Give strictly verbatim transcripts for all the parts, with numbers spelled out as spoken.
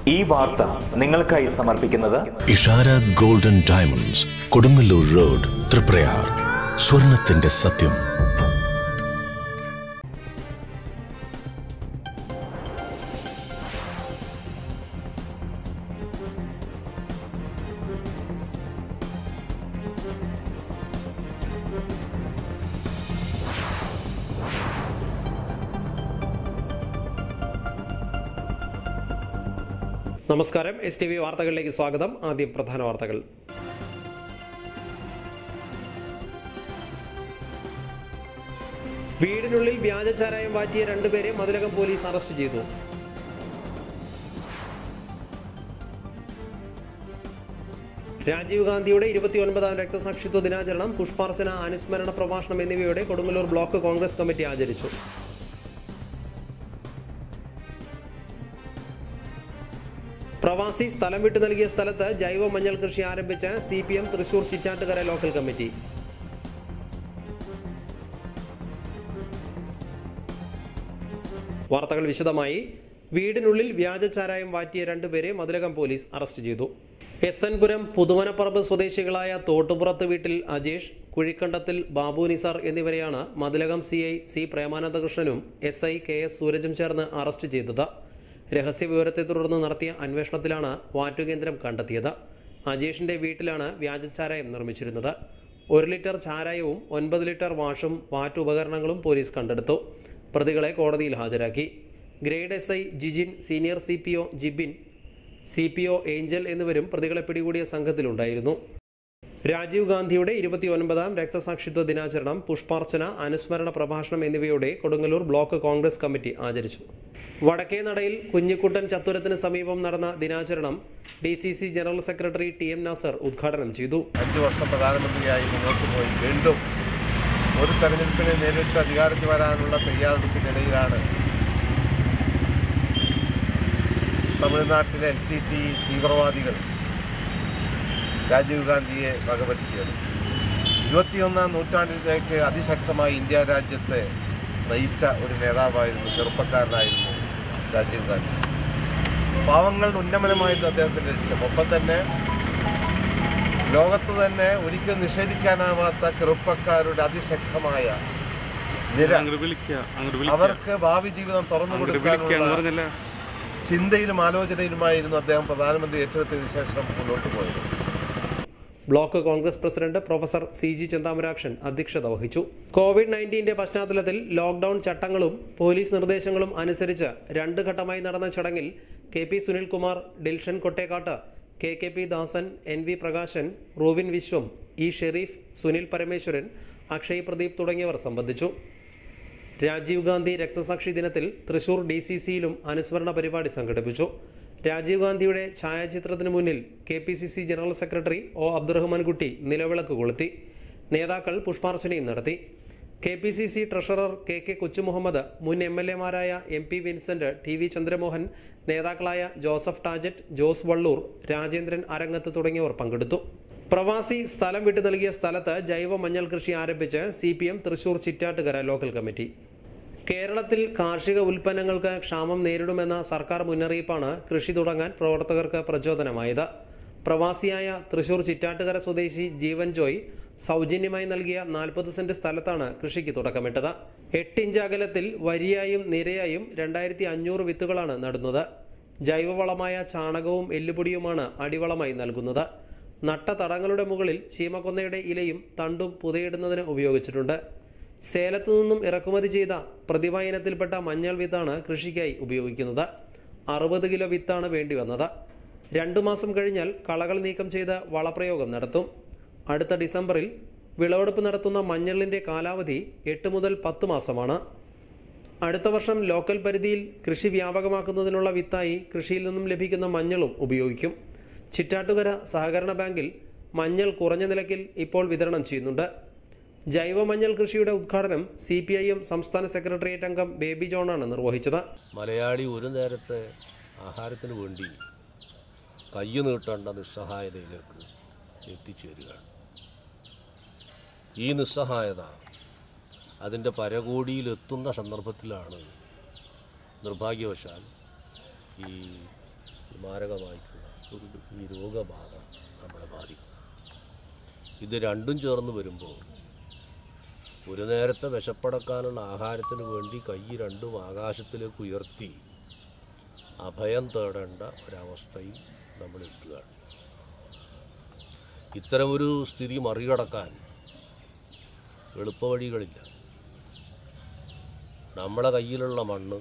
ഈ വാർത്ത നിങ്ങൾക്കായി സമർപ്പിക്കുന്നത് Ishara golden diamonds, Kodungallur road, Thriprayar. സ്വർണത്തിന്റെ സത്യം. നമസ്കാരം. എസ് ടി വി വാർത്തകളിലേക്ക് സ്വാഗതം. ആദ്യം പ്രധാന വാർത്തകൾ. വീടിനുള്ളിൽ വ്യാജചാരായം വാറ്റിയ രണ്ടുപേരെ മതിലകം പോലീസ് അറസ്റ്റ് ചെയ്തു. രാജീവ് ഗാന്ധിയുടെ ഇരുപത്തിയൊൻപതാം രക്തസാക്ഷിത്വ ദിനാചരണം, പുഷ്പാർച്ചന, അനുസ്മരണ പ്രഭാഷണം എന്നിവയോടെ കൊടുങ്ങല്ലൂർ ബ്ലോക്ക് കോൺഗ്രസ് കമ്മിറ്റി ആചരിച്ചു. പ്രവാസി സ്ഥലം വിട്ടു നൽകിയ സ്ഥലത്ത് ജൈവ മഞ്ഞൾ കൃഷി ആരംഭിച്ച C P M Thrissur Chittattukara local committee. വാർത്തകൾ വിശദമായി. വീടിനുള്ളിൽ വ്യാജചാരായം വാറ്റിയ രണ്ടുപേരെ മതിലകം പോലീസ് അറസ്റ്റ് ചെയ്തു. എസ് എൻ പുരം പുതുവനപ്പറമ്പ് സ്വദേശികളായ തോട്ടുപുറത്ത് വീട്ടിൽ അജേഷ്, കുഴിക്കണ്ടത്തിൽ ബാബു നിസാർ എന്നിവരെയാണ് മതിലകം സി ഐ സി പ്രേമാനന്ദകൃഷ്ണനും എസ് ഐ കെ എസ് സൂരജും ചേർന്ന് അറസ്റ്റ് ചെയ്തത്. രഹസ്യവിവരത്തെ തുടർന്ന് നടത്തിയ അന്വേഷണത്തിലാണ് വാറ്റുകേന്ദ്രം കണ്ടെത്തിയത്. അജേഷിന്റെ വീട്ടിലാണ് വ്യാജചാരായം നിർമ്മിച്ചിരുന്നത്. ഒരു ലിറ്റർ ചാരായവും ഒൻപത് ലിറ്റർ വാഷും വാറ്റുപകരണങ്ങളും പോലീസ് കണ്ടെടുത്തു. പ്രതികളെ കോടതിയിൽ ഹാജരാക്കി. Grade S I Jijin, senior C P O Jibin, C P O Angel എന്നിവരും പ്രതികളെ പിടികൂടിയ സംഘത്തിലുണ്ടായിരുന്നു. രാജീവ് ഗാന്ധിയുടെ ഇരുപത്തിയൊൻപതാം രക്തസാക്ഷിത്വ ദിനാചരണം, പുഷ്പാർച്ചന, അനുസ്മരണ പ്രഭാഷണം എന്നിവയോടെ കൊടുങ്ങല്ലൂർ ബ്ലോക്ക് കോൺഗ്രസ് കമ്മിറ്റി ആചരിച്ചു. വടക്കേനടയിൽ കുഞ്ഞിക്കുട്ടൻ ചത്തുരത്തിന് സമീപം നടന്ന ദിനാചരണം D C C general secretary T M Nasar ഉദ്ഘാടനം ചെയ്തു. അഞ്ചു വർഷം പ്രധാനമന്ത്രിയായി മുന്നോട്ട് പോയി വീണ്ടും ഒരു തെരഞ്ഞെടുപ്പിനെ നേരിട്ട് അധികാരത്തിൽ വരാനുള്ള തയ്യാറെടുപ്പിനിടയിലാണ് തമിഴ്നാട്ടിലെ എൽ ടി ടി തീവ്രവാദികൾ രാജീവ് ഗാന്ധിയെ വകവരുത്തിയത്. ഇരുപത്തിയൊന്നാം നൂറ്റാണ്ടിലേക്ക് അതിശക്തമായി ഇന്ത്യ രാജ്യത്തെ നയിച്ച ഒരു നേതാവായിരുന്നു, ചെറുപ്പക്കാരനായിരുന്നു രാജീവ് ഗാന്ധി. പാവങ്ങളുടെ ഉന്നമനമായിരുന്നു അദ്ദേഹത്തിൻ്റെ ലക്ഷ്യം. ഒപ്പം തന്നെ ലോകത്ത് തന്നെ ഒരിക്കലും നിഷേധിക്കാനാവാത്ത ചെറുപ്പക്കാരുടെ അതിശക്തമായ നിര, അവർക്ക് ഭാവി ജീവിതം തുറന്നു കൊടുക്കാനുള്ള ചിന്തയിലും ആലോചനയിലുമായിരുന്നു അദ്ദേഹം പ്രധാനമന്ത്രി ഏറ്റെടുത്തതിനു ശേഷം മുന്നോട്ട് പോയത്. Block Congress president professor C G Chenthamarakshan അധ്യക്ഷത വഹിച്ചു. കോവിഡ് നയൻറ്റീന്റെ പശ്ചാത്തലത്തിൽ ലോക്ഡൌൺ ചട്ടങ്ങളും പോലീസ് നിർദ്ദേശങ്ങളും അനുസരിച്ച് രണ്ട് ഘട്ടമായി നടന്ന ചടങ്ങിൽ K P Sunilkumar, Dilshan Kottekkat, K K P Dasan, N V Prakashan, Ruvin Viswam, E Sherif, Sunil Parameswaran, Akshay Pradeep തുടങ്ങിയവർ സംബന്ധിച്ചു. രാജീവ് ഗാന്ധി രക്തസാക്ഷി ദിനത്തിൽ തൃശൂർ ഡി സി സിയിലും അനുസ്മരണ പരിപാടി സംഘടിപ്പിച്ചു. രാജീവ് ഗാന്ധിയുടെ ഛായാചിത്രത്തിന് മുന്നിൽ K P C C general secretary O Abdurahmankutty നിലവിളക്ക് കൊളുത്തി. നേതാക്കൾ പുഷ്പാർച്ചനയും നടത്തി. K P C C treasurer K K Kochumuhammad, മുൻ എം എൽ എമാരായ M P Vincent, T V Chandramohan, നേതാക്കളായ ജോസഫ് ടാജറ്റ്, ജോസ് വള്ളൂർ, രാജേന്ദ്രൻ അരങ്ങത്ത് തുടങ്ങിയവർ പങ്കെടുത്തു. പ്രവാസി സ്ഥലം വിട്ടു നൽകിയ സ്ഥലത്ത് ജൈവ മഞ്ഞൾ കൃഷി ആരംഭിച്ച് C P M Thrissur Chittattukara local committee. കേരളത്തിൽ കാർഷിക ഉൽപ്പന്നങ്ങൾക്ക് ക്ഷാമം നേരിടുമെന്ന സർക്കാർ മുന്നറിയിപ്പാണ് കൃഷി തുടങ്ങാൻ പ്രവർത്തകർക്ക് പ്രചോദനമായത്. പ്രവാസിയായ തൃശൂർ ചിറ്റാറ്റുകര സ്വദേശി ജീവൻ ജോയ് സൗജന്യമായി നൽകിയ നാൽപ്പത് സെന്റ് സ്ഥലത്താണ് കൃഷിക്ക് തുടക്കമിട്ടത്. എട്ടിഞ്ച് അകലത്തിൽ വരിയായും നിരയായും രണ്ടായിരത്തി അഞ്ഞൂറ് വിത്തുകളാണ് നടുന്നത്. ജൈവവളമായ ചാണകവും എല്ലുപൊടിയുമാണ് അടിവളമായി നൽകുന്നത്. നട്ട തടങ്ങളുടെ മുകളിൽ ചീമക്കൊന്നയുടെ ഇലയും തണ്ടും പുതയിടുന്നതിന് ഉപയോഗിച്ചിട്ടുണ്ട്. സേലത്തു നിന്നും ഇറക്കുമതി ചെയ്ത പ്രതിഭ ഇനത്തിൽപ്പെട്ട മഞ്ഞൾ വിത്താണ് കൃഷിക്കായി ഉപയോഗിക്കുന്നത്. അറുപത് കിലോ വിത്താണ് വേണ്ടി വന്നത്. രണ്ടു മാസം കഴിഞ്ഞാൽ കളകൾ നീക്കം ചെയ്ത് വളപ്രയോഗം നടത്തും. അടുത്ത ഡിസംബറിൽ വിളവെടുപ്പ് നടത്തുന്ന മഞ്ഞളിന്റെ കാലാവധി എട്ട് മുതൽ പത്ത് മാസമാണ്. അടുത്ത വർഷം ലോക്കൽ പരിധിയിൽ കൃഷി വ്യാപകമാക്കുന്നതിനുള്ള വിത്തായി കൃഷിയിൽ നിന്നും ലഭിക്കുന്ന മഞ്ഞളും ഉപയോഗിക്കും. ചിറ്റാറ്റുകര സഹകരണ ബാങ്കിൽ മഞ്ഞൾ കുറഞ്ഞ നിരക്കിൽ ഇപ്പോൾ വിതരണം ചെയ്യുന്നുണ്ട്. ജൈവ മഞ്ഞൾ കൃഷിയുടെ ഉദ്ഘാടനം സി പി ഐ എം സംസ്ഥാന സെക്രട്ടേറിയറ്റ് അംഗം ബേബി ജോണാണ് നിർവഹിച്ചത്. മലയാളി ഒരു നേരത്തെ ആഹാരത്തിന് വേണ്ടി കയ്യു നീട്ടേണ്ട നിസ്സഹായതയിലേക്ക് എത്തിച്ചേരുകയാണ്. ഈ നിസ്സഹായത അതിൻ്റെ പരകോടിയിലെത്തുന്ന സന്ദർഭത്തിലാണ് നിർഭാഗ്യവശാൽ ഈ മാരകമായിട്ടുള്ള ഈ രോഗബാധ നമ്മളെ ബാധിക്കുന്നത്. ഇത് രണ്ടും ചേർന്ന് വരുമ്പോൾ ഒരു നേരത്തെ വിശപ്പടക്കാനുള്ള ആഹാരത്തിന് വേണ്ടി കൈ രണ്ടും ആകാശത്തിലേക്ക് ഉയർത്തി അഭയം തേടേണ്ട ഒരവസ്ഥയിൽ നമ്മൾ എത്തുകയാണ്. ഇത്തരമൊരു സ്ഥിതി മറികടക്കാൻ എളുപ്പവഴികളില്ല. നമ്മളെ കയ്യിലുള്ള മണ്ണ്,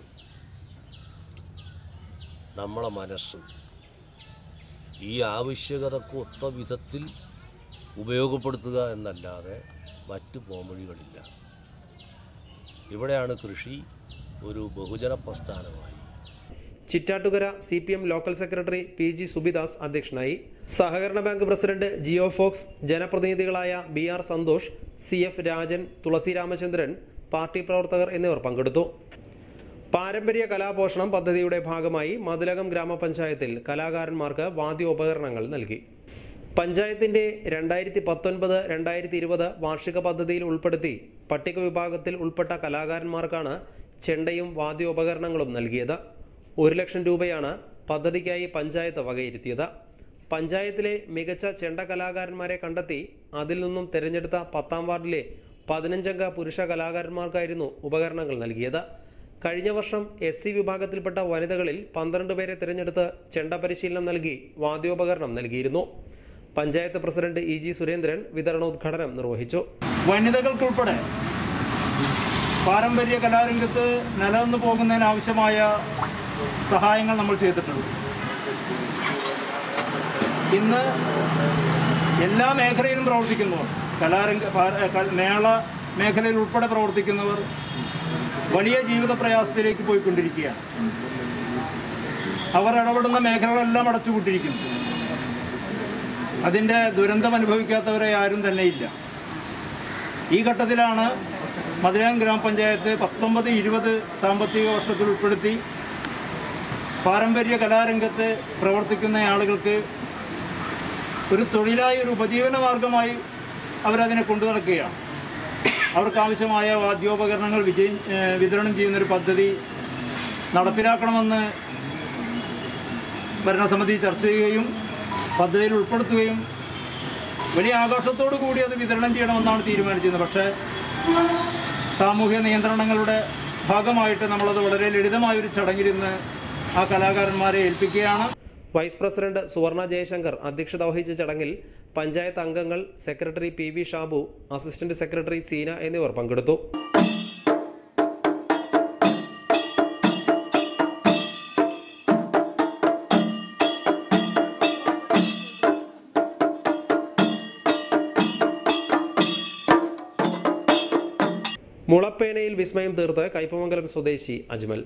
നമ്മളെ മനസ്സ് ഈ ആവശ്യകതക്ക് ഒത്ത വിധത്തിൽ ഉപയോഗപ്പെടുത്തുക എന്നല്ലാതെ മറ്റ് പോംവഴികളില്ല. ഇവിടെയാണ് കൃഷി ഒരു ബഹുജന പ്രസ്ഥാനമായി. Chittattukara C P M local secretary P G Subidas അധ്യക്ഷനായി. സഹകരണ ബാങ്ക് പ്രസിഡന്റ് ജിയോ ഫോക്സ്, ജനപ്രതിനിധികളായ B R Santhosh, C F Rajan, Thulasi Ramachandran, party പ്രവർത്തകർ എന്നിവർ പങ്കെടുത്തു. പാരമ്പര്യ കലാപോഷണം പദ്ധതിയുടെ ഭാഗമായി മതിലകം ഗ്രാമപഞ്ചായത്തിൽ കലാകാരന്മാർക്ക് വാദ്യോപകരണങ്ങൾ നൽകി. പഞ്ചായത്തിന്റെ രണ്ടായിരത്തി പത്തൊൻപത് രണ്ടായിരത്തി ഇരുപത് വാർഷിക പദ്ധതിയിൽ ഉൾപ്പെടുത്തി പട്ടിക വിഭാഗത്തിൽ ഉൾപ്പെട്ട കലാകാരന്മാർക്കാണ് ചെണ്ടയും വാദ്യോപകരണങ്ങളും നൽകിയത്. ഒരു ലക്ഷം രൂപയാണ് പദ്ധതിക്കായി പഞ്ചായത്ത് വകയിരുത്തിയത്. പഞ്ചായത്തിലെ മികച്ച ചെണ്ട കലാകാരന്മാരെ കണ്ടെത്തി അതിൽ നിന്നും തിരഞ്ഞെടുത്ത പത്താം വാർഡിലെ പതിനഞ്ചംഗ പുരുഷ കലാകാരന്മാർക്കായിരുന്നു ഉപകരണങ്ങൾ നൽകിയത്. കഴിഞ്ഞ വർഷം എസ് സി വിഭാഗത്തിൽപ്പെട്ട വനിതകളിൽ പന്ത്രണ്ട് പേരെ തിരഞ്ഞെടുത്ത് ചെണ്ട പരിശീലനം നൽകി വാദ്യോപകരണം നൽകിയിരുന്നു. Panchayat president E G Surendran വിതരണോദ്ഘാടനം നിർവഹിച്ചു. വനിതകൾക്കുൾപ്പെടെ പാരമ്പര്യ കലാരംഗത്ത് നിലനിന്നു പോകുന്നതിനാവശ്യമായ സഹായങ്ങൾ നമ്മൾ ചെയ്തിട്ടുണ്ട്. ഇന്ന് എല്ലാ മേഖലയിലും പ്രവർത്തിക്കുന്നവർ, കലാരംഗ മേള മേഖലയിൽ ഉൾപ്പെടെ പ്രവർത്തിക്കുന്നവർ വലിയ ജീവിത പ്രയാസത്തിലേക്ക് പോയിക്കൊണ്ടിരിക്കുകയാണ്. അവർ ഇടപെടുന്ന മേഖലകളെല്ലാം അടച്ചുപൂട്ടിയിരിക്കുന്നു. അതിൻ്റെ ദുരന്തം അനുഭവിക്കാത്തവരെ ആരും തന്നെ ഇല്ല. ഈ ഘട്ടത്തിലാണ് മതിലകം ഗ്രാമപഞ്ചായത്ത് പത്തൊമ്പത് ഇരുപത് സാമ്പത്തിക വർഷത്തിൽ ഉൾപ്പെടുത്തി പാരമ്പര്യ കലാരംഗത്ത് പ്രവർത്തിക്കുന്ന ആളുകൾക്ക് ഒരു തൊഴിലായി, ഒരു ഉപജീവന മാർഗമായി അവരതിനെ കൊണ്ടു നടക്കുകയാണ്. അവർക്കാവശ്യമായ വാദ്യോപകരണങ്ങൾ വിജയ വിതരണം ചെയ്യുന്നൊരു പദ്ധതി നടപ്പിലാക്കണമെന്ന് ഭരണസമിതി ചർച്ച ചെയ്യുകയും പദ്ധതിയിൽ ഉൾപ്പെടുത്തുകയും വലിയ ആഘോഷത്തോടു കൂടി അത് വിതരണം ചെയ്യണമെന്നാണ് തീരുമാനിച്ചിരുന്നത്. പക്ഷേ സാമൂഹ്യ നിയന്ത്രണങ്ങളുടെ ഭാഗമായിട്ട് നമ്മളത് വളരെ ലളിതമായൊരു ചടങ്ങിലിന്ന് ആ കലാകാരന്മാരെ ഏൽപ്പിക്കുകയാണ്. വൈസ് പ്രസിഡന്റ് സുവർണ ജയശങ്കർ അധ്യക്ഷത വഹിച്ച ചടങ്ങിൽ പഞ്ചായത്ത് അംഗങ്ങൾ, secretary P V Shabu, assistant secretary Seena എന്നിവർ പങ്കെടുത്തു. മുളപ്പേനയിൽ വിസ്മയം തീർത്ത് കയ്പമംഗലം സ്വദേശി അജ്മൽ.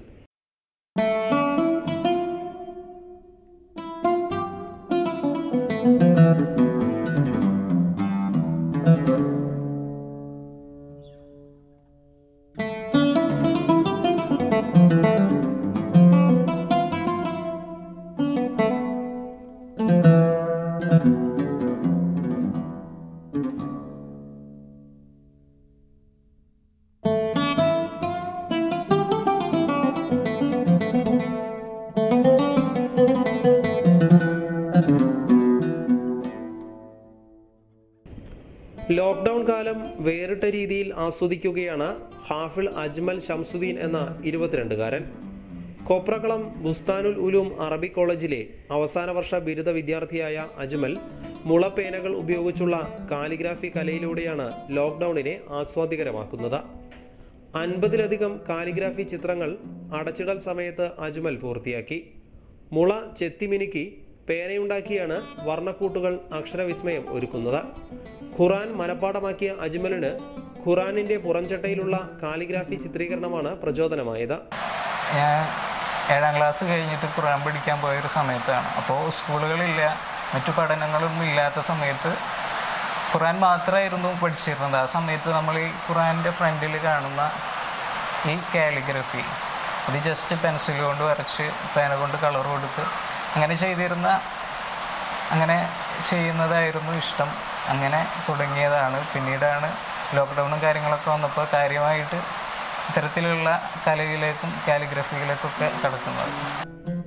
ലോക്ക്ഡൌൺ കാലം വേറിട്ട രീതിയിൽ ആസ്വദിക്കുകയാണ് ഹാഫിൾ അജ്മൽ ഷംസുദ്ദീൻ എന്ന ഇരുപത്തിരണ്ടുകാരൻ. കോപ്രക്കളം ബുസ്താനുൽ ഉലൂം അറബി കോളേജിലെ അവസാന വർഷ ബിരുദ വിദ്യാർത്ഥിയായ അജ്മൽ മുളപ്പേനകൾ ഉപയോഗിച്ചുള്ള കാലിഗ്രാഫി കലയിലൂടെയാണ് ലോക്ക്ഡൌണിനെ ആസ്വാദികരമാക്കുന്നത്. അൻപതിലധികം കാലിഗ്രാഫി ചിത്രങ്ങൾ അടച്ചിടൽ സമയത്ത് അജ്മൽ പൂർത്തിയാക്കി. മുള ചെത്തിമിനുക്കി പേനയുണ്ടാക്കിയാണ് വർണ്ണക്കൂട്ടുകൾ അക്ഷരവിസ്മയം ഒരുക്കുന്നത്. ഖുറാൻ മനപ്പാടമാക്കിയ അജ്മലിന് ഖുറാനിന്റെ പുറംചട്ടയിലുള്ള കാലിഗ്രാഫി ചിത്രീകരണമാണ് പ്രചോദനമായത്. ഞാൻ ഏഴാം ക്ലാസ് കഴിഞ്ഞിട്ട് ഖുറാൻ പഠിക്കാൻ പോയൊരു സമയത്താണ്. അപ്പോൾ സ്കൂളുകളില്ല, മറ്റു പഠനങ്ങളൊന്നും ഇല്ലാത്ത സമയത്ത് ഖുറാൻ മാത്രമായിരുന്നു പഠിച്ചിരുന്നത്. ആ സമയത്ത് നമ്മൾ ഈ ഖുറാനിൻ്റെ ഫ്രണ്ടിൽ കാണുന്ന ഈ കാലിഗ്രഫി അത് ജസ്റ്റ് പെൻസിൽ കൊണ്ട് വരച്ച് പേന കൊണ്ട് കളർ കൊടുത്ത് അങ്ങനെ ചെയ്തിരുന്ന അങ്ങനെ ചെയ്യുന്നതായിരുന്നു ഇഷ്ടം. അങ്ങനെ തുടങ്ങിയതാണ്. പിന്നീടാണ് ലോക്ക്ഡൗണും കാര്യങ്ങളൊക്കെ വന്നപ്പോൾ കാര്യമായിട്ട് ഇത്തരത്തിലുള്ള കലയിലേക്കും കാലിഗ്രഫിയിലേക്കൊക്കെ കടക്കുന്നത്.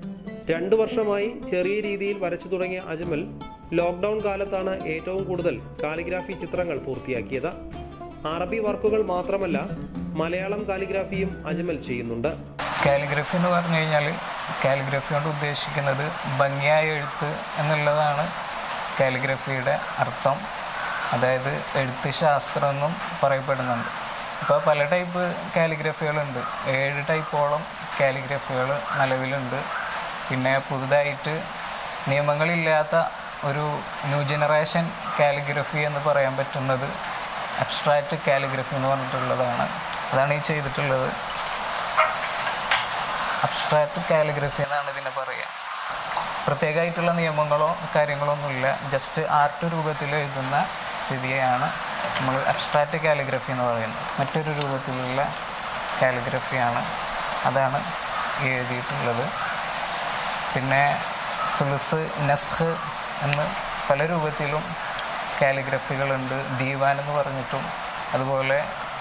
രണ്ടു വർഷമായി ചെറിയ രീതിയിൽ വരച്ചു തുടങ്ങിയ അജ്മൽ ലോക്ക്ഡൌൺ കാലത്താണ് ഏറ്റവും കൂടുതൽ കാലിഗ്രാഫി ചിത്രങ്ങൾ പൂർത്തിയാക്കിയത്. അറബി വർക്കുകൾ മാത്രമല്ല, മലയാളം കാലിഗ്രാഫിയും അജ്മൽ ചെയ്യുന്നുണ്ട്. കാലിഗ്രഫി എന്ന് പറഞ്ഞു കഴിഞ്ഞാൽ കാലിഗ്രഫി കൊണ്ട് ഉദ്ദേശിക്കുന്നത് ഭംഗിയായ എഴുത്ത് എന്നുള്ളതാണ് കാലിഗ്രഫിയുടെ അർത്ഥം. അതായത് എഴുത്ത് ശാസ്ത്രം എന്നും പറയപ്പെടുന്നുണ്ട്. ഇപ്പോൾ പല ടൈപ്പ് കാലിഗ്രഫികളുണ്ട്. ഏഴ് ടൈപ്പോളം കാലിഗ്രഫികൾ നിലവിലുണ്ട്. പിന്നെ പുതുതായിട്ട് നിയമങ്ങളില്ലാത്ത ഒരു ന്യൂ ജനറേഷൻ കാലിഗ്രഫി എന്ന് പറയാൻ പറ്റുന്നത് അബ്സ്ട്രാക്റ്റ് കാലിഗ്രഫി എന്ന് പറഞ്ഞിട്ടുള്ളതാണ്. അതാണ് ഈ ചെയ്തിട്ടുള്ളത്. അബ്സ്ട്രാക്റ്റ് കാലിഗ്രഫി എന്നാണ് ഇതിനെ പറയുക. പ്രത്യേകമായിട്ടുള്ള നിയമങ്ങളോ കാര്യങ്ങളോ ഒന്നുമില്ല. ജസ്റ്റ് ആർട്ട് രൂപത്തിൽ എഴുതുന്ന രീതിയാണ് നമ്മൾ അബ്സ്ട്രാക്റ്റ് കാലിഗ്രഫി എന്ന് പറയുന്നത്. മറ്റൊരു രൂപത്തിലുള്ള കാലിഗ്രഫിയാണ്, അതാണ് എഴുതിയിട്ടുള്ളത്. പിന്നെ സുലുസ്, നസ്ഖ് എന്ന് പല രൂപത്തിലും കാലിഗ്രഫികളുണ്ട്. ദീവാൻ എന്ന് പറഞ്ഞിട്ടും. അതുപോലെ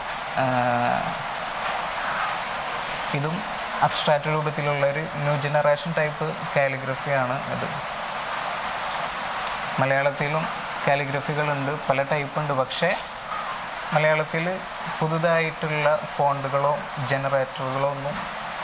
ഇതും അബ്സ്ട്രാക്റ്റ് രൂപത്തിലുള്ളൊരു ന്യൂ ജനറേഷൻ ടൈപ്പ് കാലിഗ്രഫിയാണ് ഇത്. മലയാളത്തിലും കാലിഗ്രഫികളുണ്ട്, പല ടൈപ്പുണ്ട്. പക്ഷേ മലയാളത്തിൽ പുതുതായിട്ടുള്ള ഫോണ്ടുകളോ ജനറേറ്ററുകളോ ഒന്നും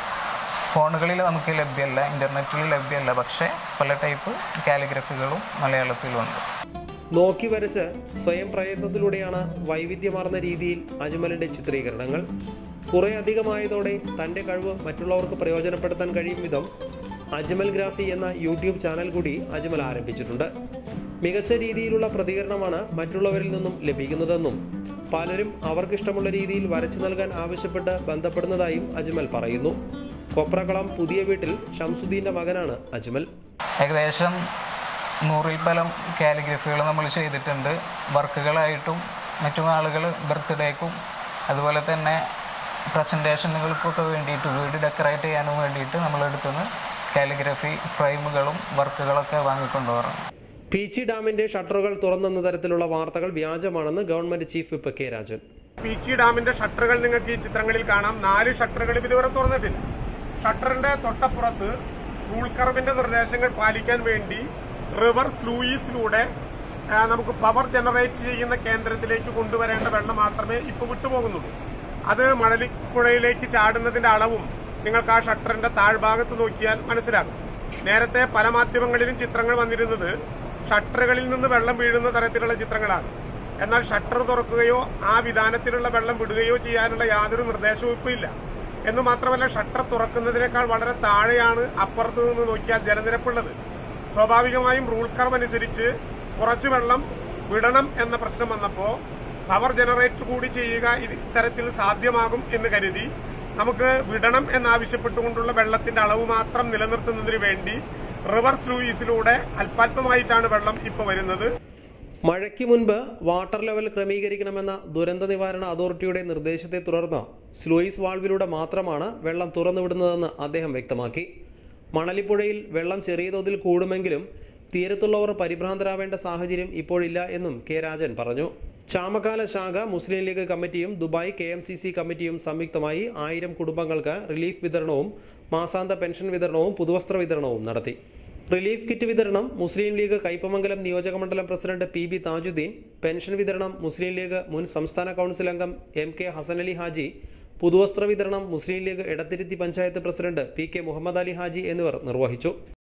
ഫോണുകളിൽ നമുക്ക് ലഭ്യമല്ല, ഇൻ്റർനെറ്റിൽ ലഭ്യമല്ല. പക്ഷേ പല ടൈപ്പ് കാലിഗ്രഫികളും മലയാളത്തിലുണ്ട്. നോക്കി വരച്ച് സ്വയം പ്രയത്നത്തിലൂടെയാണ് വൈവിധ്യമാർന്ന രീതിയിൽ അജ്മലിൻ്റെ ചിത്രീകരണങ്ങൾ. കുറേ അധികമായതോടെ തൻ്റെ കഴിവ് മറ്റുള്ളവർക്ക് പ്രയോജനപ്പെടുത്താൻ കഴിയും വിധം അജ്മൽ ഗ്രാഫി എന്ന യൂട്യൂബ് ചാനൽ കൂടി അജ്മൽ ആരംഭിച്ചിട്ടുണ്ട്. മികച്ച രീതിയിലുള്ള പ്രതികരണമാണ് മറ്റുള്ളവരിൽ നിന്നും ലഭിക്കുന്നതെന്നും പലരും അവർക്കിഷ്ടമുള്ള രീതിയിൽ വരച്ചു നൽകാൻ ആവശ്യപ്പെട്ട് ബന്ധപ്പെടുന്നതായും അജ്മൽ പറയുന്നു. കൊപ്രക്കളം പുതിയ വീട്ടിൽ ഷംസുദ്ദീൻ്റെ മകനാണ് അജ്മൽ. ഏകദേശം നൂറിൽ പരം കാലിഗ്രഫികൾ നമ്മൾ ചെയ്തിട്ടുണ്ട്. വർക്കുകളായിട്ടും മറ്റു ആളുകൾ ബർത്ത്ഡേക്കും അതുപോലെ തന്നെ പ്രസൻറ്റേഷനുകൾക്കൊക്കെ വേണ്ടിയിട്ട്, വീട് ഡെക്കറേറ്റ് ചെയ്യാനും വേണ്ടിയിട്ട് നമ്മളെടുത്തുനിന്ന് കാലിഗ്രഫി ഫ്രെയിമുകളും വർക്കുകളൊക്കെ വാങ്ങിക്കൊണ്ടുവരണം. പീച്ചി ഡാമിന്റെ ഷട്ടറുകൾ തുറന്നെന്ന തരത്തിലുള്ള വാർത്തകൾ വ്യാജമാണെന്ന് government chief whip K Rajan. Peechi ഡാമിന്റെ ഷട്ടറുകൾ നിങ്ങൾക്ക് ഈ ചിത്രങ്ങളിൽ കാണാം. നാല് ഷട്ടറുകൾ ഇതുവരെ തുറന്നിട്ടില്ല. ഷട്ടറിന്റെ തൊട്ടപ്പുറത്ത് റൂൾ കർവിന്റെ നിർദ്ദേശങ്ങൾ പാലിക്കാൻ വേണ്ടി റിവർ സ്ലൂയിസിലൂടെ നമുക്ക് പവർ ജനറേറ്റ് ചെയ്യുന്ന കേന്ദ്രത്തിലേക്ക് കൊണ്ടുവരേണ്ട വെള്ളം മാത്രമേ ഇപ്പോൾ വിട്ടുപോകുന്നുള്ളൂ. അത് മണലിപ്പുഴയിലേക്ക് ചാടുന്നതിന്റെ അളവും നിങ്ങൾക്ക് ആ ഷട്ടറിന്റെ താഴ്ഭാഗത്ത് നോക്കിയാൽ മനസ്സിലാകും. നേരത്തെ പല മാധ്യമങ്ങളിലും ചിത്രങ്ങൾ വന്നിരുന്നത് ഷട്ടറുകളിൽ നിന്ന് വെള്ളം വീഴുന്ന തരത്തിലുള്ള ചിത്രങ്ങളാണ്. എന്നാൽ ഷട്ടർ തുറക്കുകയോ ആ വിധാനത്തിലുള്ള വെള്ളം വിടുകയോ ചെയ്യാനുള്ള യാതൊരു നിർദ്ദേശവും ഇപ്പോൾ ഇല്ല. എന്ന് മാത്രമല്ല, ഷട്ടർ തുറക്കുന്നതിനേക്കാൾ വളരെ താഴെയാണ് അപ്പുറത്ത് നിന്ന് നോക്കിയാൽ ജലനിരപ്പുള്ളത്. സ്വാഭാവികമായും റൂൾ കർവ് അനുസരിച്ച് കുറച്ചു വെള്ളം വിടണം എന്ന പ്രശ്നം വന്നപ്പോൾ പവർ ജനറേറ്റ് കൂടി ചെയ്യുക ഇത്തരത്തിൽ സാധ്യമാകും എന്ന് കരുതി നമുക്ക് വിടണം എന്നാവശ്യപ്പെട്ടുകൊണ്ടുള്ള വെള്ളത്തിന്റെ അളവ് മാത്രം നിലനിർത്തുന്നതിന് വേണ്ടി റിവർ സ്ലൂയിസിലൂടെ അല്പാൽപമായിട്ടാണ് വെള്ളം ഇപ്പോൾ വരുന്നത്. മഴയ്ക്ക് മുൻപ് വാട്ടർ ലെവൽ ക്രമീകരിക്കണമെന്ന ദുരന്ത നിവാരണ അതോറിറ്റിയുടെ നിർദ്ദേശത്തെ തുടർന്ന് സ്ലൂയിസ് വാൾവിലൂടെ മാത്രമാണ് വെള്ളം തുറന്നുവിടുന്നതെന്ന് അദ്ദേഹം വ്യക്തമാക്കി. മണലിപ്പുഴയിൽ വെള്ളം ചെറിയ തോതിൽ കൂടുമെങ്കിലും തീരത്തുള്ളവർ പരിഭ്രാന്തരാവേണ്ട സാഹചര്യം ഇപ്പോഴില്ല എന്നും കെ രാജൻ പറഞ്ഞു. ചാമക്കാല ശാഖ മുസ്ലിം ലീഗ് കമ്മിറ്റിയും Dubai K M C C കമ്മിറ്റിയും സംയുക്തമായി ആയിരം കുടുംബങ്ങൾക്ക് റിലീഫ് വിതരണവും മാസാന്ത പെൻഷൻ വിതരണവും പുതുവസ്ത്ര വിതരണവും നടത്തി. റിലീഫ് കിറ്റ് വിതരണം മുസ്ലിം ലീഗ് കയ്പമംഗലം നിയോജകമണ്ഡലം president P B Thajudheen, pension വിതരണം മുസ്ലിം ലീഗ് മുൻ സംസ്ഥാന കൌൺസിൽ അംഗം എം കെ ഹസനലി ഹാജി, പുതുവസ്ത്ര വിതരണം Muslim League Edathiruthy panchayat president P K Muhammad Ali Haji എന്നിവർ നിർവഹിച്ചു.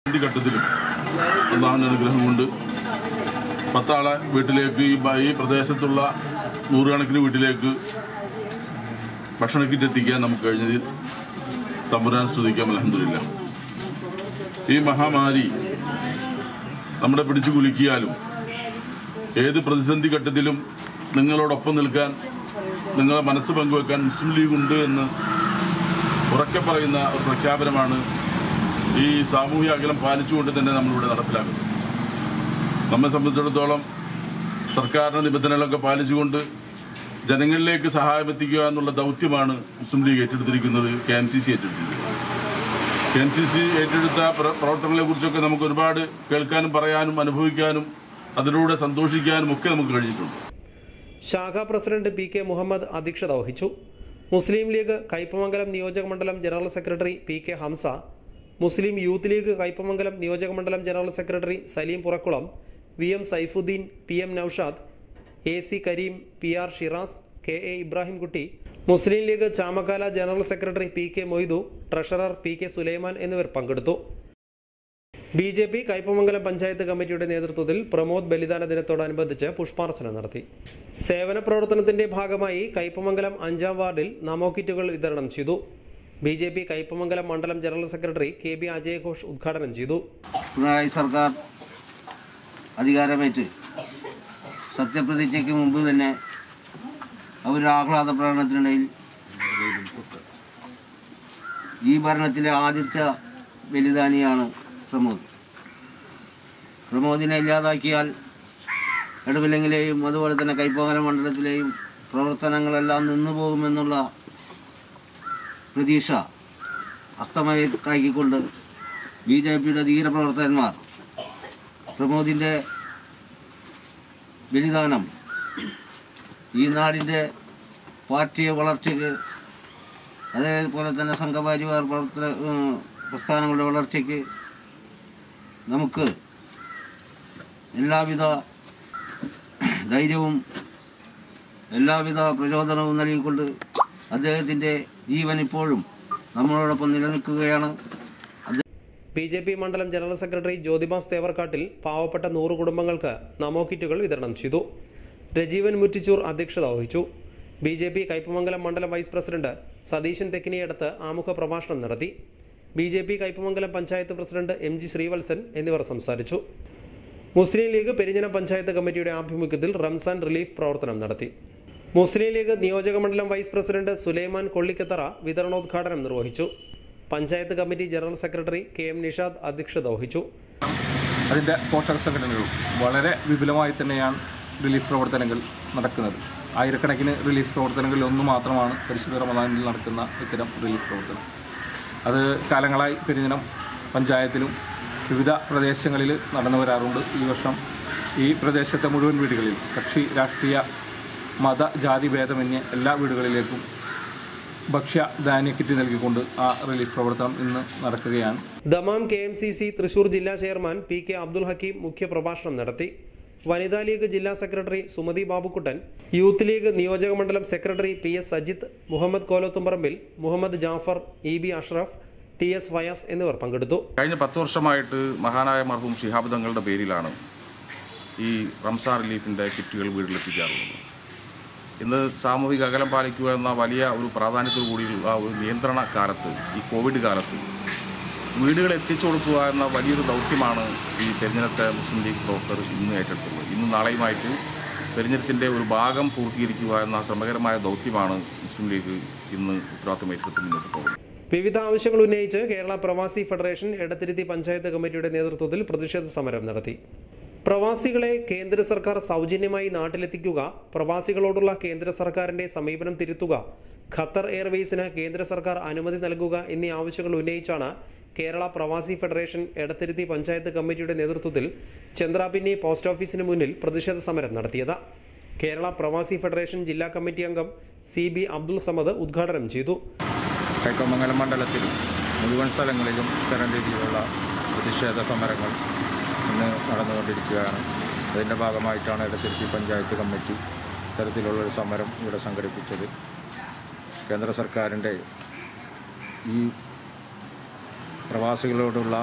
അനുഗ്രഹം കൊണ്ട് പത്താളെ വീട്ടിലേക്ക് ഈ പ്രദേശത്തുള്ള നൂറുകണക്കിന് വീട്ടിലേക്ക് ഭക്ഷണ കിറ്റ് എത്തിക്കാൻ നമുക്ക് കഴിഞ്ഞതിൽ തമ്പുരാൻ സ്തുതിക്കാം. അൽഹംദുലില്ലാഹ്. ഈ മഹാമാരി നമ്മളെ പിടിച്ചു കുലുക്കിയാലും ഏത് പ്രതിസന്ധി ഘട്ടത്തിലും നിങ്ങളോടൊപ്പം നിൽക്കാൻ, നിങ്ങളെ മനസ്സ് പങ്കുവെക്കാൻ മുസ്ലിം ലീഗ് ഉണ്ട് എന്ന് ഉറക്കെ പറയുന്ന ഒരു പ്രഖ്യാപനമാണ് ഈ സാമൂഹ്യ അകലം പാലിച്ചുകൊണ്ട് തന്നെ നമ്മളിവിടെ നടപ്പിലാക്കുന്നത്. നമ്മെ സംബന്ധിച്ചിടത്തോളം സർക്കാരിൻ്റെ നിബന്ധനകളൊക്കെ പാലിച്ചുകൊണ്ട് ജനങ്ങളിലേക്ക് സഹായം എത്തിക്കുക എന്നുള്ള ദൗത്യമാണ് മുസ്ലിം ലീഗ് ഏറ്റെടുത്തിരിക്കുന്നത്, കെ എം സി സി ഏറ്റെടുത്തിരിക്കുന്നത്. കെ എം സി സി ഏറ്റെടുത്ത പ്രവർത്തനങ്ങളെ കുറിച്ചൊക്കെ നമുക്ക് ഒരുപാട് കേൾക്കാനും പറയാനും അനുഭവിക്കാനും അതിലൂടെ സന്തോഷിക്കാനും ഒക്കെ നമുക്ക് കഴിഞ്ഞിട്ടുണ്ട്. ശാഖാ പ്രസിഡന്റ് പി കെ മുഹമ്മദ് അധ്യക്ഷത വഹിച്ചു. മുസ്ലിം ലീഗ് കയ്പമംഗലം നിയോജക മണ്ഡലം general secretary P K Hamsa, Muslim Youth League Kaipamangalam നിയോജകമണ്ഡലം general secretary Saleem Purakkulam, V M Saifudheen, P M Noushad, A C Kareem, P R Shiraz, K A Ibrahimkutty, Muslim League Chamakkala general secretary P K Moidu, treasurer P K Sulaiman എന്നിവർ പങ്കെടുത്തു. B J P Kaipamangalam panchayat കമ്മിറ്റിയുടെ നേതൃത്വത്തിൽ പ്രമോദ് ബലിദാന ദിനത്തോടനുബന്ധിച്ച് പുഷ്പാർച്ചന നടത്തി. സേവന പ്രവർത്തനത്തിന്റെ ഭാഗമായി കയ്പമംഗലം അഞ്ചാം വാർഡിൽ നമോ കിറ്റുകൾ വിതരണം ചെയ്തു. ബി ജെ പി കയ്പമംഗലം മണ്ഡലം general secretary K B Ajay Ghosh ഉദ്ഘാടനം ചെയ്തു. പിണറായി സർക്കാർ അധികാരമേറ്റ് സത്യപ്രതിജ്ഞയ്ക്ക് മുമ്പ് തന്നെ അവർ ആഹ്ലാദ പ്രകടനത്തിനിടയിൽ ഈ ഭരണത്തിലെ ആദ്യത്തെ ബലിദാനിയാണ് പ്രമോദ്. പ്രമോദിനെ ഇല്ലാതാക്കിയാൽ ഇടവിലങ്ങിലെയും അതുപോലെ തന്നെ കയ്പമംഗലം മണ്ഡലത്തിലെയും പ്രവർത്തനങ്ങളെല്ലാം നിന്നു പോകുമെന്നുള്ള പ്രതീക്ഷ അസ്തമയത്താക്കിക്കൊണ്ട് ബി ജെ പിയുടെ ധീരപ്രവർത്തകന്മാർ പ്രമോദിൻ്റെ ബലിദാനം ഈ നാടിൻ്റെ പാർട്ടിയെ വളർച്ചയ്ക്ക് അതേപോലെ തന്നെ സംഘപരിവാർ പ്രവർത്തന പ്രസ്ഥാനങ്ങളുടെ വളർച്ചയ്ക്ക് നമുക്ക് എല്ലാവിധ ധൈര്യവും എല്ലാവിധ പ്രചോദനവും നൽകിക്കൊണ്ട് അദ്ദേഹത്തിൻ്റെ ജീവൻ ഇപ്പോഴും നമ്മളോടൊപ്പം നിലനിൽക്കുകയാണ്. ബി ജെ പി മണ്ഡലം ജനറൽ സെക്രട്ടറി ജ്യോതിബാസ് തേവർക്കാട്ടിൽ പാവപ്പെട്ട നൂറ് കുടുംബങ്ങൾക്ക് നമോ കിറ്റുകൾ വിതരണം ചെയ്തു. രജീവൻ മുറ്റിച്ചൂർ അധ്യക്ഷത വഹിച്ചു. ബി ജെ പി കയ്പമംഗലം മണ്ഡലം വൈസ് പ്രസിഡന്റ് സതീശൻ തെക്കിനിയടത്ത് ആമുഖ പ്രഭാഷണം നടത്തി. B J P Kaipamangalam panchayat president M G Sreevalsan എന്നിവർ സംസാരിച്ചു. മുസ്ലിം ലീഗ് പെരിഞ്ഞനം പഞ്ചായത്ത് കമ്മിറ്റിയുടെ ആഭിമുഖ്യത്തിൽ റംസാൻ റിലീഫ് പ്രവർത്തനം നടത്തി. മുസ്ലിം ലീഗ് നിയോജകമണ്ഡലം വൈസ് പ്രസിഡന്റ് സുലൈമാൻ കൊള്ളിക്കത്തറ വിതരണോദ്ഘാടനം നിർവഹിച്ചു. Panchayat committee general secretary K M Nishad അധ്യക്ഷത വഹിച്ചു. അതിൻ്റെ പോഷക സംഘടനകളും വളരെ വിപുലമായി തന്നെയാണ് റിലീഫ് പ്രവർത്തനങ്ങൾ നടക്കുന്നത്. ആയിരക്കണക്കിന് റിലീഫ് പ്രവർത്തനങ്ങളിൽ ഒന്ന് മാത്രമാണ് പരിശുദ്ധ റമദാനിൽ നടക്കുന്ന ഇത്തരം റിലീഫ് പ്രവർത്തനം. അത് കാലങ്ങളായി പെരിഞ്ഞനം പഞ്ചായത്തിലും വിവിധ പ്രദേശങ്ങളിൽ നടന്നു വരാറുണ്ട്. ഈ വർഷം ഈ പ്രദേശത്തെ മുഴുവൻ വീടുകളിൽ കക്ഷി രാഷ്ട്രീയ മത ജാതി ഭേദമന്യേ എല്ലാ വീടുകളിലേക്കും ഭക്ഷ്യ ധാന്യ കിറ്റ് നൽകിക്കൊണ്ട് ആ റിലീഫ് പ്രവർത്തനം ഇന്ന് നടക്കുകയാണ്. Dammam K M C C Thrissur ജില്ലാ chairman P K Abdul Hakeem മുഖ്യപ്രഭാഷണം നടത്തി. വനിതാ ലീഗ് ജില്ലാ secretary Sumathi Babukuttan, youth league നിയോജകമണ്ഡലം secretary P S Sajith, Muhammad Kolothumparambil, Muhammad Jafar, E B Ashraf, T S Fayas എന്നിവർ പങ്കെടുത്തു. കഴിഞ്ഞ പത്ത് വർഷമായിട്ട് മഹാനായ മർഹൂം ശിഹാബ് തങ്ങളുടെ പേരിലാണ് ഈ റംസാൻ റിലീഫിൻ്റെ കിറ്റുകൾ വീട്ടിലെത്തിക്കാറുള്ളത്. ഇന്ന് സാമൂഹിക അകലം പാലിക്കുക എന്ന വലിയ ഒരു പ്രാധാന്യത്തോടു കൂടിയുള്ള ഒരു നിയന്ത്രണ കാലത്ത്, ഈ കോവിഡ് കാലത്ത് വീടുകൾ എത്തിച്ചു കൊടുക്കുക എന്ന വലിയൊരു ദൗത്യമാണ് ഈ തെരഞ്ഞെടുത്ത മുസ്ലിം ലീഗ് പ്രവർത്തകർ ഇന്ന് ഏറ്റെടുത്തുള്ളത്. ഇന്നും നാളെയുമായിട്ട് തെരഞ്ഞെടുപ്പിൻ്റെ ഒരു ഭാഗം പൂർത്തീകരിക്കുക എന്ന ശ്രമകരമായ ദൗത്യമാണ് മുസ്ലിം ലീഗ് ഇന്ന് ഉത്തരവാദിത്തം ഏറ്റെടുത്ത് മുന്നോട്ട് പോകുന്നത്. വിവിധ ആവശ്യങ്ങൾ ഉന്നയിച്ച് കേരള പ്രവാസി ഫെഡറേഷൻ എടത്തിരുത്തി പഞ്ചായത്ത് കമ്മിറ്റിയുടെ നേതൃത്വത്തിൽ പ്രതിഷേധ സമരം നടത്തി. പ്രവാസികളെ കേന്ദ്ര സർക്കാർ സൗജന്യമായി നാട്ടിലെത്തിക്കുക, പ്രവാസികളോടുള്ള കേന്ദ്ര സർക്കാരിന്റെ സമീപനം തിരുത്തുക, ഖത്തർ എയർവേസിന് കേന്ദ്ര സർക്കാർ അനുമതി നൽകുക എന്നീ ആവശ്യങ്ങൾ ഉന്നയിച്ചാണ് കേരള പ്രവാസി ഫെഡറേഷൻ എടത്തിരുത്തി പഞ്ചായത്ത് കമ്മിറ്റിയുടെ നേതൃത്വത്തിൽ ചന്ദ്രാപിന്നി പോസ്റ്റ് ഓഫീസിന് മുന്നിൽ പ്രതിഷേധ സമരം നടത്തിയത്. കേരള പ്രവാസി ഫെഡറേഷൻ ജില്ലാ കമ്മിറ്റി അംഗം സി ബി അബ്ദുൾ സമദ് ഉദ്ഘാടനം ചെയ്തു. കയ്പമംഗലം മണ്ഡലത്തിൽ മുഴുവൻ സ്ഥലങ്ങളിലും ഇത്തരം രീതിയിലുള്ള പ്രതിഷേധ സമരങ്ങൾ ഇന്ന് നടന്നുകൊണ്ടിരിക്കുകയാണ്. അതിൻ്റെ ഭാഗമായിട്ടാണ് എടത്തിരുത്തി പഞ്ചായത്ത് കമ്മിറ്റി ഇത്തരത്തിലുള്ളൊരു സമരം ഇവിടെ സംഘടിപ്പിച്ചത്. കേന്ദ്ര സർക്കാരിൻ്റെ ഈ പ്രവാസികളോടുള്ള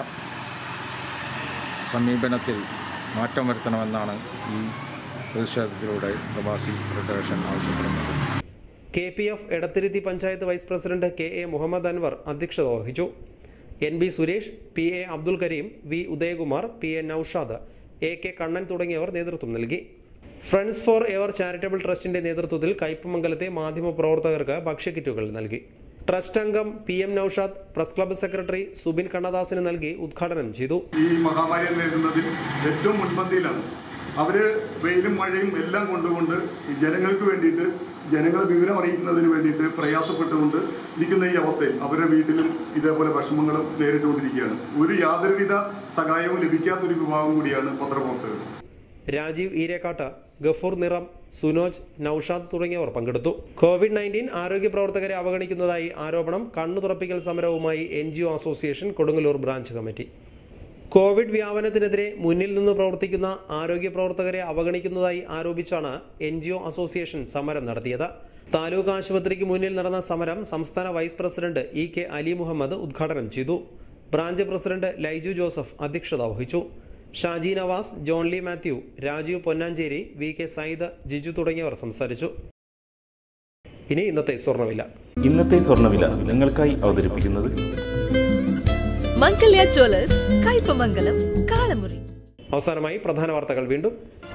സമീപനത്തിൽ മാറ്റം വരുത്തണമെന്നാണ് ഈ പ്രതിഷേധത്തിലൂടെ പ്രവാസി ഫെഡറേഷൻ ആവശ്യപ്പെടുന്നത്. K P F Edathiruthi panchayat vice president K A Muhammad Anwar അധ്യക്ഷത വഹിച്ചു. N B Suresh, P A Abdul Kareem, V Udayakumar, P A Noushad, A K Kannan തുടങ്ങിയവർ നേതൃത്വം നൽകി. ഫ്രണ്ട്സ് ഫോർ എവർ ചാരിറ്റബിൾ ട്രസ്റ്റിന്റെ നേതൃത്വത്തിൽ കയ്പമംഗലത്തെ മാധ്യമ പ്രവർത്തകർക്ക് ഭക്ഷ്യക്കിറ്റുകൾ നൽകി. ട്രസ്റ്റ് അംഗം P M Noushad press club secretary Subin കണ്ണദാസിന് നൽകി ഉദ്ഘാടനം ചെയ്തു. ഈ മഹാമാരിയെ നേരിടുന്നതിൽ ഏറ്റവും മുൻപന്തിയിലാണ് അവര്. വെയിലും മഴയും എല്ലാം കൊണ്ടുകൊണ്ട് ജനങ്ങൾക്ക് വേണ്ടിയിട്ട്, ജനങ്ങളെ വിവരം അറിയിക്കുന്നതിന് വേണ്ടിയിട്ട് പ്രയാസപ്പെട്ടുകൊണ്ട് ഇരിക്കുന്ന ഈ അവസ്ഥയിൽ അവരുടെ വീട്ടിലും ഇതേപോലെ വിഷമങ്ങളും നേരിട്ടുകൊണ്ടിരിക്കുകയാണ്. ഒരു യാതൊരുവിധ സഹായവും ലഭിക്കാത്തൊരു വിഭാഗം കൂടിയാണ് പത്രപ്രവർത്തകർ. രാജീവ് ഈരേക്കാട്ട്, ഗഫൂർ നിറം, സുനോജ്, നൌഷാദ് തുടങ്ങിയവർ പങ്കെടുത്തു. കോവിഡ് നയൻറ്റീൻ ആരോഗ്യ പ്രവർത്തകരെ അവഗണിക്കുന്നതായി ആരോപണം. കണ്ണു തുറപ്പിക്കൽ സമരവുമായി N G O association Kodungallur branch committee. Covid വ്യാപനത്തിനെതിരെ മുന്നിൽ നിന്ന് പ്രവർത്തിക്കുന്ന ആരോഗ്യ പ്രവർത്തകരെ അവഗണിക്കുന്നതായി ആരോപിച്ചാണ് എൻ ജി ഒ അസോസിയേഷൻ സമരം നടത്തിയത്. താലൂക്ക് ആശുപത്രിക്ക് മുന്നിൽ നടന്ന സമരം സംസ്ഥാന vice president E K Ali Muhammad ഉദ്ഘാടനം ചെയ്തു. ബ്രാഞ്ച് പ്രസിഡന്റ് ലൈജു ജോസഫ് അധ്യക്ഷത വഹിച്ചു. Shaji Navas, Johnly Mathew, Rajeev Ponnancheri, V K Sayyid, Jiju തുടങ്ങിയവർ സംസാരിച്ചു. ഇനി ഇന്നത്തെ സ്വർണ്ണവില. ഇന്നത്തെ സ്വർണ്ണവില നിങ്ങൾക്കായി അവതരിപ്പിക്കുന്നത് മംഗല്യ ജ്വല്ലേഴ്സ്, കയ്പമംഗലം, കാളമുറി. അവസാനമായി പ്രധാന വാർത്തകൾ വീണ്ടും.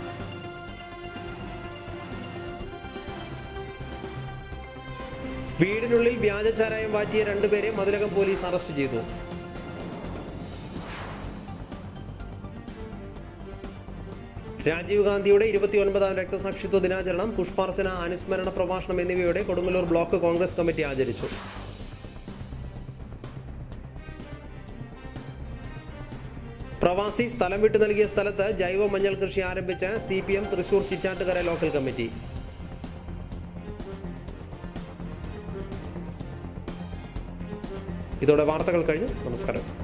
വീടിനുള്ളിൽ വ്യാജചാരായം വാറ്റിയ രണ്ടുപേരെ മതിലകം പോലീസ് അറസ്റ്റ് ചെയ്തു. രാജീവ് ഗാന്ധിയുടെ ഇരുപത്തിയൊൻപതാം രക്തസാക്ഷിത്വ ദിനാചരണം, പുഷ്പാർച്ചന, അനുസ്മരണ പ്രഭാഷണം എന്നിവയോടെ കൊടുങ്ങല്ലൂർ ബ്ലോക്ക് കോൺഗ്രസ് കമ്മിറ്റി ആചരിച്ചു. പ്രവാസി സ്ഥലം വിട്ടു നൽകിയ സ്ഥലത്ത് ജൈവ മഞ്ഞൾ കൃഷി ആരംഭിച്ച C P M Thrissur Chittattukara local committee. ഇതോടെ വാർത്തകൾ കഴിഞ്ഞു. നമസ്കാരം.